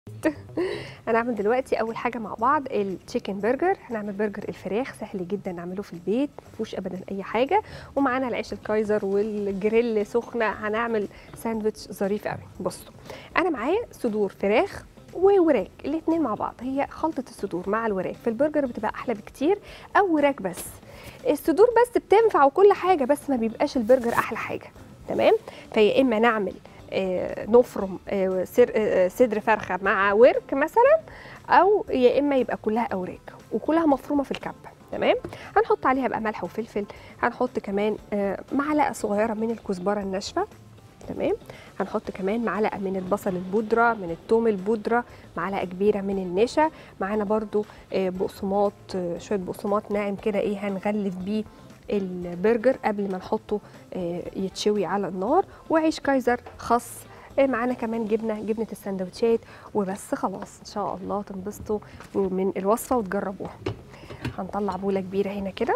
هنعمل دلوقتي اول حاجه مع بعض التشيكن برجر. هنعمل برجر الفراخ سهل جدا نعمله في البيت، مفيهوش ابدا اي حاجه، ومعانا العيش الكايزر والجريل سخنه. هنعمل ساندوتش ظريف قوي. بصوا، انا معايا صدور فراخ ووراك الاثنين مع بعض. هي خلطه الصدور مع الوراك في البرجر بتبقى احلى بكتير، او وراك بس. الصدور بس بتنفع وكل حاجه، بس ما بيبقاش البرجر احلى حاجه. تمام. فيا اما نعمل نفرم صدر فرخه مع ورك مثلا، او يا اما يبقى كلها اوراق وكلها مفرومه في الكبه. تمام. هنحط عليها بقى ملح وفلفل، هنحط كمان معلقه صغيره من الكزبره الناشفه. تمام. هنحط كمان معلقه من البصل البودره، من الثوم البودره، معلقه كبيره من النشا. معانا برده بقسماط، شويه بقسماط ناعم كده هنغلف بيه البرجر قبل ما نحطه يتشوي على النار، وعيش كايزر خاص. معانا كمان جبنه السندوتشات. وبس خلاص، ان شاء الله تنبسطوا من الوصفه وتجربوها. هنطلع بوله كبيره هنا كده،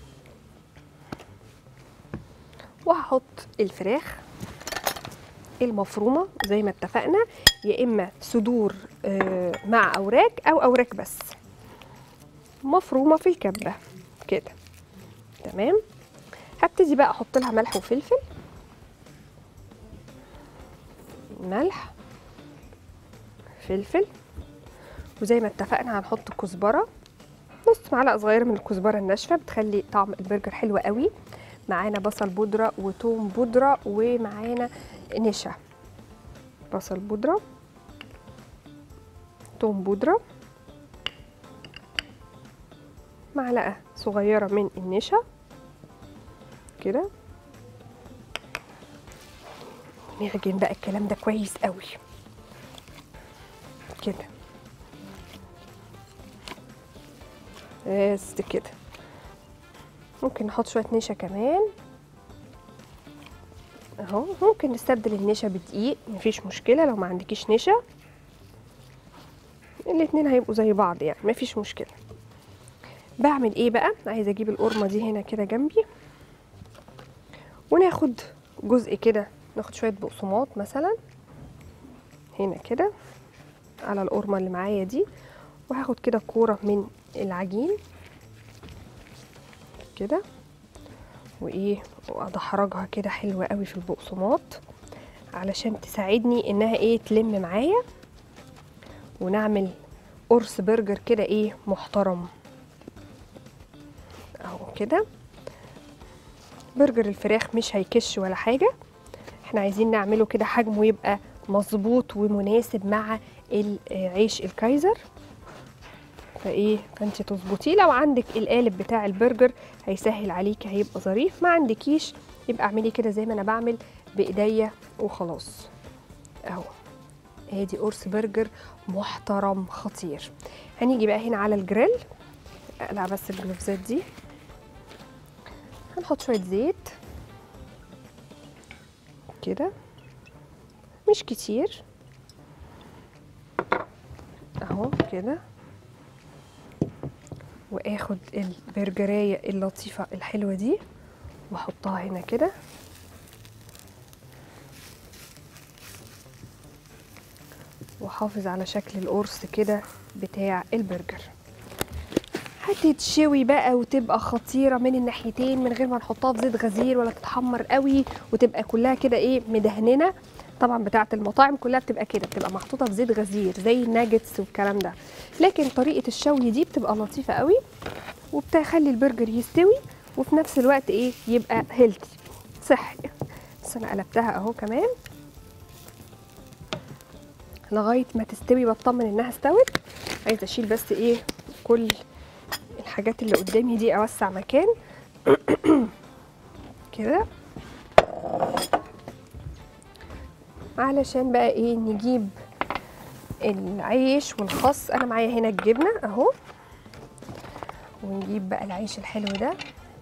وهحط الفراخ المفرومه زي ما اتفقنا، يا اما صدور مع اوراق او اوراق بس مفرومه في الكبه كده. تمام. هبتدي بقى احط لها ملح وفلفل، ملح، فلفل، وزي ما اتفقنا هنحط كزبره، نص معلقه صغيره من الكزبره الناشفه بتخلي طعم البرجر حلو قوي. معانا بصل بودره وتوم بودره، ومعانا نشا. بصل بودره، توم بودره، معلقه صغيره من النشا كده. نعجن بقى الكلام ده كويس قوي كده. بس كده. ممكن نحط شويه نشا كمان اهو. ممكن نستبدل النشا بدقيق، مفيش مشكله لو ما عندكيش نشا، الاتنين هيبقوا زي بعض يعني مفيش مشكله. بعمل ايه بقى؟ عايزه اجيب القرمه دي هنا كده جنبي، وناخد جزء كده، ناخد شويه بقسماط مثلا هنا كده على القرمه اللي معايا دي، وهاخد كده كوره من العجين كده، وادحرجها كده حلوه قوي في البقسماط علشان تساعدني انها تلم معايا، ونعمل قرص برجر كده محترم اهو كده. برجر الفراخ مش هيكش ولا حاجه، احنا عايزين نعمله كده حجمه يبقى مظبوط ومناسب مع العيش الكايزر. فانت تظبطيه. لو عندك القالب بتاع البرجر هيسهل عليكي، هيبقى ظريف. ما عندكيش يبقى اعملي كده زي ما انا بعمل بايديا وخلاص اهو. ادي قرص برجر محترم خطير. هنيجي بقى هنا على الجريل، اقلع بس الجلوفزات دي. هنحط شويه زيت كده، مش كتير اهو كده، واخد البرجرايه اللطيفه الحلوه دي واحطها هنا كده، واحافظ على شكل القرص كده بتاع البرجر. هتتشوي بقى وتبقى خطيره من الناحيتين من غير ما نحطها في زيت غزير ولا تتحمر قوي، وتبقى كلها كده مدهننه. طبعا بتاعه المطاعم كلها بتبقى كده، بتبقى محطوطه في زيت غزير زي الناجتس والكلام ده، لكن طريقه الشوي دي بتبقى لطيفه قوي وبتخلي البرجر يستوي وفي نفس الوقت يبقى هيلثي صحي. بس انا قلبتها اهو كمان لغايه ما تستوي، بطمن انها استوت. عايزه اشيل بس كل الحاجات اللي قدامي دي، اوسع مكان كده علشان بقى نجيب العيش والخس. انا معايا هنا الجبنه اهو، ونجيب بقى العيش الحلو ده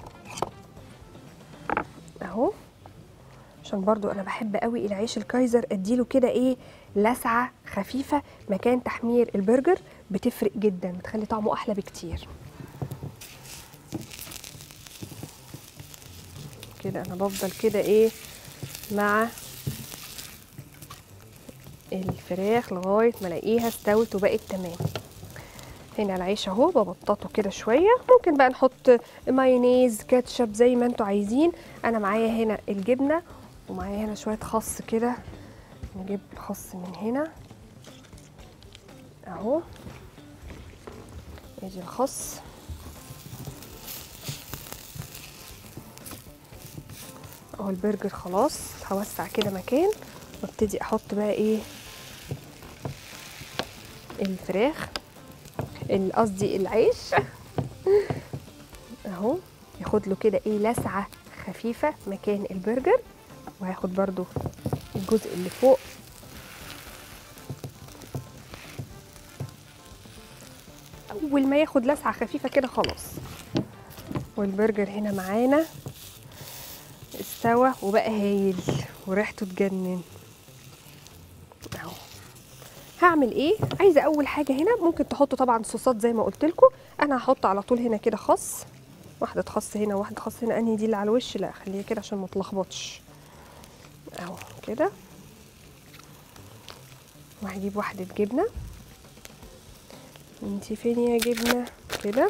اهو، عشان برضو انا بحب قوي العيش الكايزر اديله كده لسعه خفيفه مكان تحمير البرجر، بتفرق جدا، بتخلي طعمه احلى بكتير كده. انا بفضل كده مع الفراخ لغايه ما الاقيها استوت وبقت تمام. هنا العيش اهو ببططه كده شويه، ممكن بقى نحط مايونيز كاتشب زي ما انتوا عايزين. انا معايا هنا الجبنه ومعايا هنا شويه خس كده، نجيب خس من هنا اهو، ادي الخس اهو. البرجر خلاص هوسع كده مكان وابتدي احط بقى ايه الفراخ، قصدي العيش اهو، ياخد له كده ايه لسعه خفيفه مكان البرجر. وهاخد برضو الجزء اللي فوق اول ما ياخد لسعه خفيفه كده خلاص. والبرجر هنا معانا استوى وبقى هايل وريحته تجنن اهو. هعمل ايه؟ عايزه اول حاجه هنا ممكن تحطوا طبعا صوصات زي ما قلت لكم. انا هحط على طول هنا كده خس، واحده خس هنا واحده خس هنا. انهي دي اللي على الوش؟ لا خليها كده عشان ما تلخبطش اهو كده. وهجيب واحده جبنه، انتي فين يا جبنه؟ كده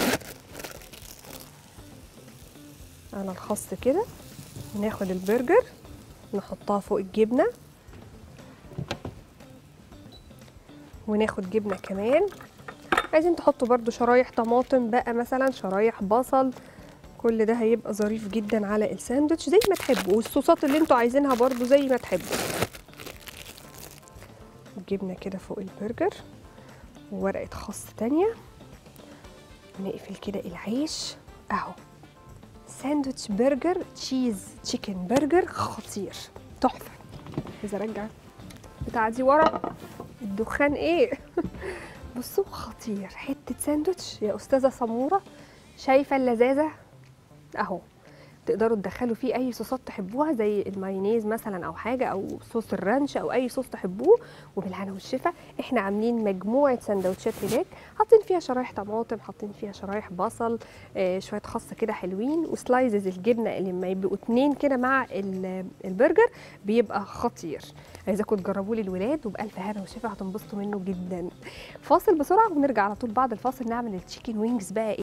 على الخس كده. ناخد البرجر نحطها فوق الجبنه، وناخد جبنه كمان. عايزين تحطوا برضو شرايح طماطم بقى مثلا، شرايح بصل، كل ده هيبقى ظريف جدا على الساندوتش زي ما تحبوا. والصوصات اللي انتوا عايزينها برضو زي ما تحبوا. جبنه كده فوق البرجر وورقه خس تانية، ونقفل كده العيش اهو. ساندوتش برجر تشيز تشيكن برجر خطير تحفه. عايزه ارجع بتاع دي ورا الدخان ايه بصوا خطير، حته ساندوتش يا استاذه سموره. شايفه اللذاذه اهو. تقدروا تدخلوا فيه اي صوصات تحبوها زي المايونيز مثلا او حاجه، او صوص الرانش او اي صوص تحبوه، وبالهنا والشفا. احنا عاملين مجموعه سندوتشات هناك، حاطين فيها شرايح طماطم، حاطين فيها شرايح بصل، شويه خس كده حلوين، وسلايزز الجبنه اللي لما يبقوا 2 كده مع البرجر بيبقى خطير. عايزاكم تجربوه للولاد وبالف هنا وشفا، هتنبسطوا منه جدا. فاصل بسرعه ونرجع على طول بعد الفاصل نعمل التشيكن وينجز بقى.